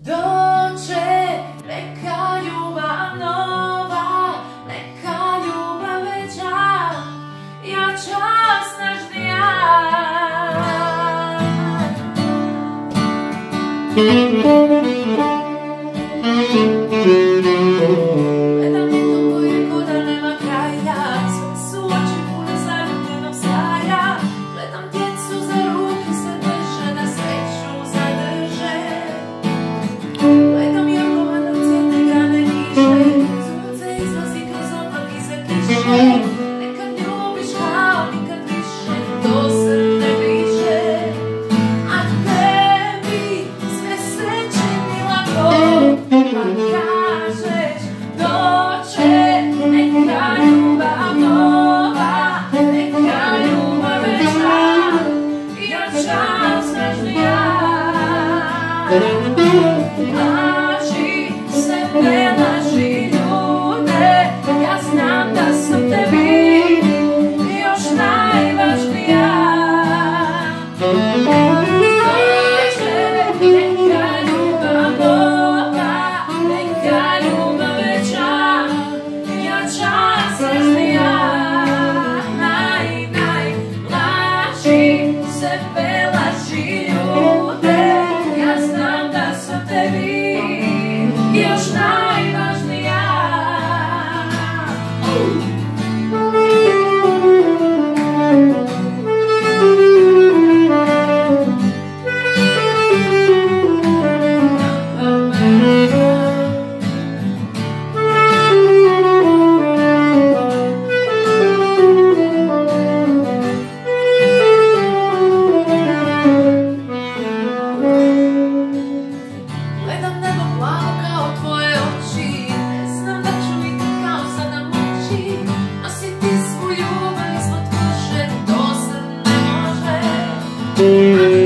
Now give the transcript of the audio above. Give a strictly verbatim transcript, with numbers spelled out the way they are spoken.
dođe neka ljubav nova, neka ljubav veća, jača, snažnija. Gledam neto koji ko da nema kraja, sve su oči pune zaljubljenog sjaja. Gledam djecu za ruke se drže, da sreću zadrže. Gledam jagova da cvjete grane kiše, sunce izlazi kroz oblak iza kiše. Nekad ljubiš kao nikad više, to srce piše. A tebi sve se čini lako, pa kažeš doće neka ljubav nova, neka ljubav veća, jača, snažnija. Laži sebe, laži ljude, ja znam da sam tebi još najvažnija. Dođe neka ljubav nova, neka ljubav veća, jača, snažnija. Naj, naj, laži sebe, laži ljude, ja znam da sam tebi još najvažnija. Gledam nebo plavo kao tvoje oči, ne znam da ću ikad kao sada moći nositi svu ljubav ispod kože, to se ne može.